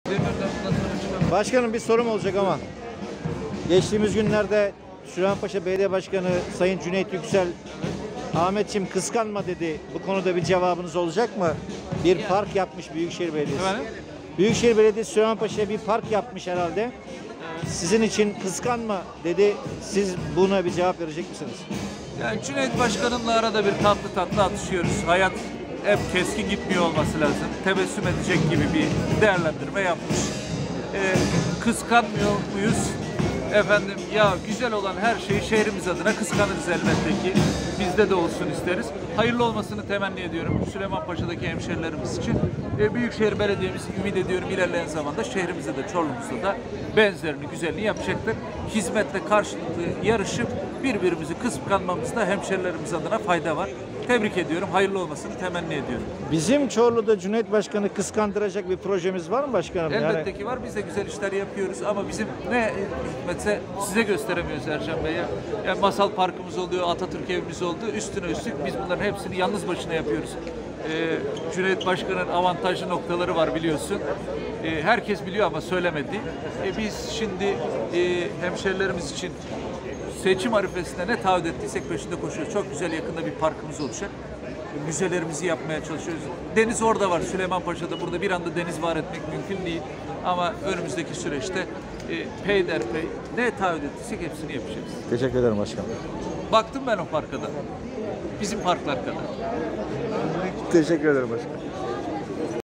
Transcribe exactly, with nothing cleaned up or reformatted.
Başkanım bir sorum olacak ama. Geçtiğimiz günlerde Süleymanpaşa Belediye Başkanı Sayın Cüneyt Yüksel, Ahmetciğim kıskanma dedi. Bu konuda bir cevabınız olacak mı? Bir park yapmış Büyükşehir Belediyesi. Efendim? Büyükşehir Belediyesi Süleymanpaşa'ya bir park yapmış herhalde. Sizin için kıskanma dedi. Siz buna bir cevap verecek misiniz? Yani Cüneyt Başkanımla arada bir tatlı tatlı atışıyoruz. Hayat hep keskin gitmiyor olması lazım. Tebessüm edecek gibi bir değerlendirme yapmış. Ee, kıskanmıyor muyuz? Efendim ya güzel olan her şeyi şehrimiz adına kıskanırız elbette ki. Bizde de olsun isteriz. Hayırlı olmasını temenni ediyorum Süleymanpaşa'daki hemşerilerimiz için. Ee, Büyükşehir Belediye'miz ümit ediyorum ilerleyen zamanda şehrimizde de Çorlu'muzda da benzerini, güzelliğini yapacaktır. Hizmette karşılıklı yarışıp birbirimizi kıskanmamızda hemşerilerimiz adına fayda var. Tebrik ediyorum. Hayırlı olmasını temenni ediyorum. Bizim Çorlu'da Cüneyt Başkanı kıskandıracak bir projemiz var mı başkanım? Elbette Yani... ki var. Biz de güzel işler yapıyoruz ama bizim ne hikmetse size gösteremiyoruz Ercan Bey. Ya. Yani masal parkımız oluyor, Atatürk evimiz oldu. Üstüne üstlük biz bunların hepsini yalnız başına yapıyoruz. Ee, Cüneyt Başkan'ın avantajlı noktaları var biliyorsun. Ee, herkes biliyor ama söylemedi. Ee, biz şimdi e, hemşerilerimiz için seçim arifesinde ne taahhüt ettiysek peşinde koşuyoruz. Çok güzel yakında bir parkımız olacak. Müzelerimizi yapmaya çalışıyoruz. Deniz orada var Süleymanpaşa'da. Burada bir anda deniz var etmek mümkün değil. Ama önümüzdeki süreçte e, peyderpey ne taahhüt ettiysek hepsini yapacağız. Teşekkür ederim başkanım. Baktım ben o parka da. Bizim parklar kadar. Teşekkür ederim başkanım.